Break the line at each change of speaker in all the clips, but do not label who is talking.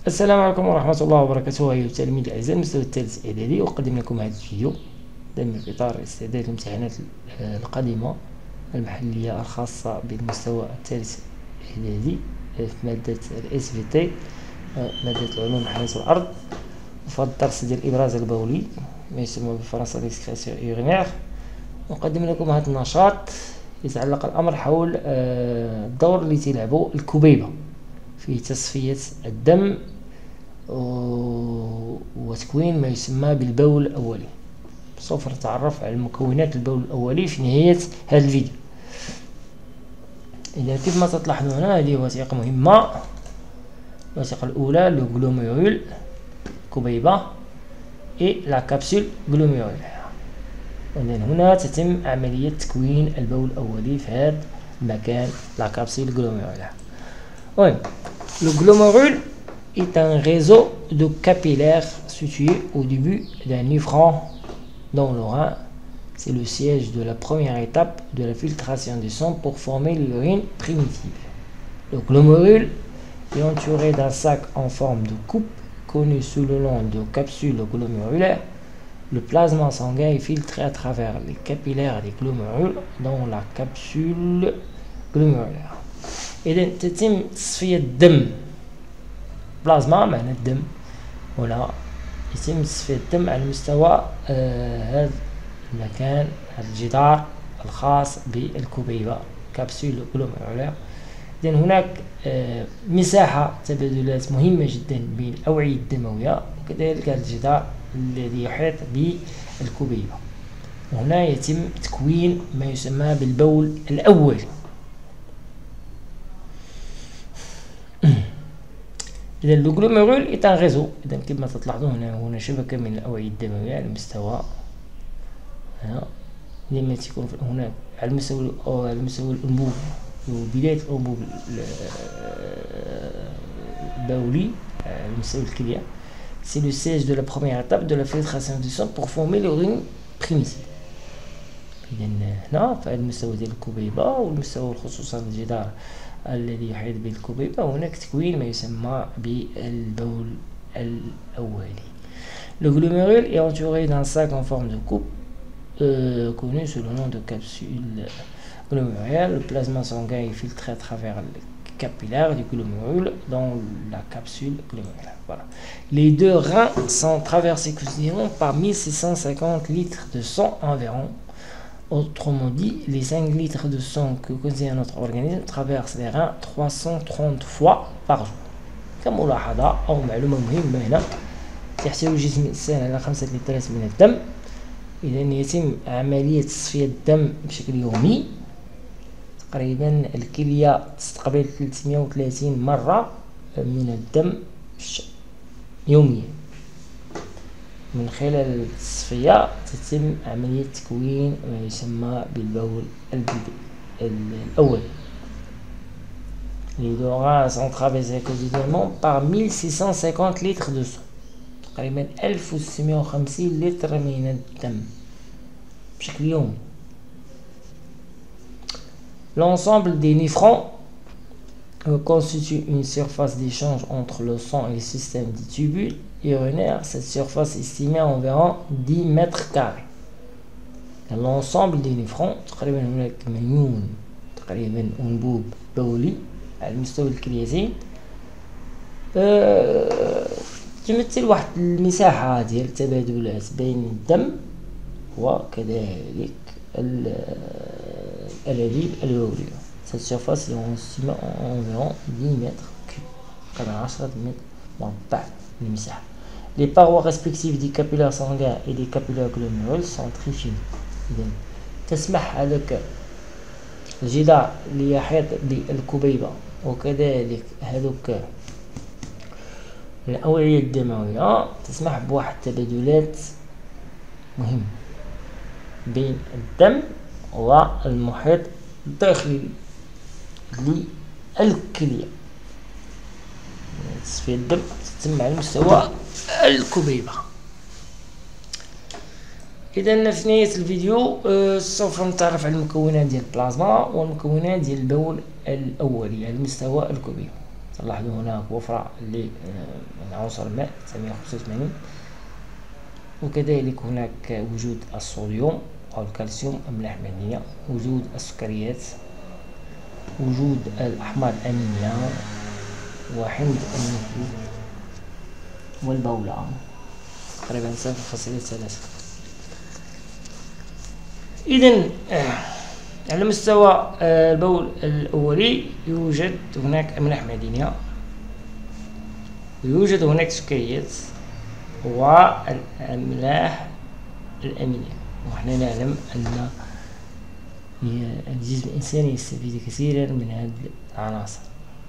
السلام عليكم ورحمة الله وبركاته. أيها التلاميذ الأعزاء، المستوى الثالث إعدادي، أقدم لكم هذا الفيديو ضمن إطار استعداد الامتحانات القادمة المحلية الخاصة بالمستوى الثالث إعدادي في مادة SVT، مادة العلوم الحياة والأرض، وفي هذا الدرس ديال الإبراز البولي ما يسمى بالفرنسية ديسكريسيون يورينير. أقدم لكم هذا النشاط يتعلق الأمر حول الدور اللي تلعبه الكبيبة في تصفية الدم وتكوين ما يسمى بالبول الأولي. سوف نتعرف على مكونات البول الأولي في نهاية هذا الفيديو. إذا كيف ما تلاحظون هنا، هذه وثيقة مهمة. الوثيقة الأولى لو غلوميرول كبيبة إي لا كابسول غلوميرول. إذن هنا تتم عملية تكوين البول الأولي في هذا المكان لا كابسول غلوميرول. المهم le glomérule est un réseau de capillaires situé au début d'un nephron dans le rein. C'est le siège de la première étape de la filtration du sang pour former l'urine primitive. Le glomérule est entouré d'un sac en forme de coupe connu sous le nom de capsule glomérulaire. Le plasma sanguin est filtré à travers les capillaires des glomérules dans la capsule glomérulaire. إذا تتم تصفية الدم، بلازما معنى الدم، هنا يتم تصفية الدم على مستوى هذا المكان، هذا الجدار الخاص بالكبيبة كابسول غلوميرولار. إذن هناك مساحة تبادلات مهمة جدا بين الأوعية الدموية وكذلك هذا الجدار الذي يحيط بالكبيبة، وهنا يتم تكوين ما يسمى بالبول الأولي. إذا لو غلوميرول est un réseau. إذا كما تلاحظون هنا شبكة من الأوعية الدموية على مستوى هنا، لما تكون هنا على المستوى الأنبوب وبداية الأنبوب البولي على مستوى الكلية. C'est le siège de la première étape de la filtration du sang pour former l'urine primitive. إذا هنا في المستوى ديال الكبيبة والمستوى خصوصا الجدار الذي يحيط بالكبيبة، هناك تكوين ما يسمى بالبول الأولي. Le glomérule est entouré d'un sac en forme de coupe connu sous le nom de capsule glomérulaire. Le plasma sanguin est filtré à travers les capillaires du glomérule dans la capsule glomérulaire. Voilà. Les deux reins sont traversés quotidiennement par 1650 litres de sang environ. Autrement dit, les 5 litres de sang que contient notre organisme traversent les reins 330 fois par jour. كملاحظة أو معلومة مهمة هنا، يحتوي جسم الإنسان على 5 لترات من الدم. إذا يتم عملية تصفية الدم بشكل يومي. تقريبا الكلية تستقبل 330 مرة من الدم يوميا. من خلال التصفية تتم عملية تكوين ما يسمى بالبول الأول. Les deux reins sont traversés quotidiennement par 1650 litres de sang. تقريبا 1650 لتر من الدم بشكل يومي. L'ensemble des néphrons constitue une surface d'échange entre le sang et le système des tubules urinaires. Cette surface est estimée à environ 10 mètres carrés. L'ensemble des néphrons تقريبا هناك مليون تقريبا أنبوب بولي على مستوى الكليتين، تمثل واحد المساحة ديال التبادلات بين الدم وكذلك الأنابيب البولية. Cette surface est estimée à environ 10 mètres cubes، 10 متر مربع المساحة. Les parois respectives des capillaires sanguins et des capillaires glomérulaires sont très fines. إذن تسمح هذاك الجدار اللي يحيط بالكبيبة وكذلك هذوك الأوعية الدموية تسمح بواحد التبادلات مهم بين الدم والمحيط الداخلي للكلية. تصفية الدم تتم على مستوى الكبيبة. إذا في نهاية الفيديو سوف نتعرف على المكونات ديال البلازما والمكونات ديال البول الأولي على مستوى الكبيبة. تلاحظوا هناك وفرة من عنصر الماء 985. وكذلك هناك وجود الصوديوم أو الكالسيوم، أملاح معدنية، وجود السكريات، وجود الأحماض الأمينية وحمض النووي والبولة، تقريبا 0.3. إذن على مستوى البول الأولي يوجد هناك أملاح معدنية، ويوجد هناك سكريات والأملاح الأمينية. ونحن نعلم أن الجسم الإنساني يستفيد كثيرا من هذه العناصر،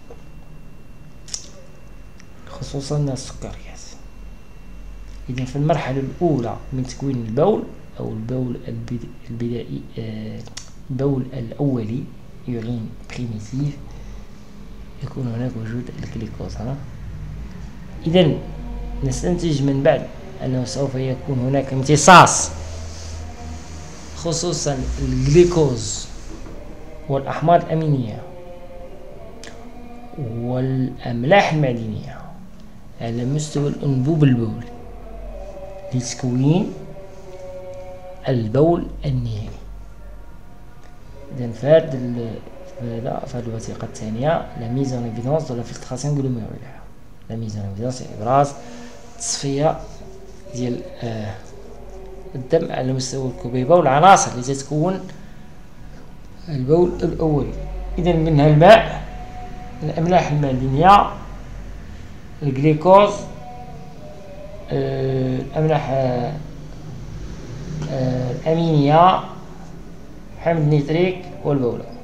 خصوصا السكريات. إذن في المرحلة الأولى من تكوين البول أو البول البدائي، البول الأولي يورين بريميتيف، يكون هناك وجود الجليكوز. إذن نستنتج من بعد أنه سوف يكون هناك امتصاص، خصوصا الجليكوز والأحماض الأمينية والأملاح المعدنية على مستوى الأنبوب البولي لتكوين البول النهائي. إذن في هذه الوثيقة الثانية لا ميز اون ايفيدونس دو لا فلتراسيون غلوميرولار. لا ميز اون ايفيدونس إبراز تصفية ديال الدم على مستوى الكبيبة والعناصر اللي تتكون البول الأولي. إذن منها الماء، الأملاح المعدنية، الجليكوز، الأملاح الأمينية، حمض نيتريك والبولة.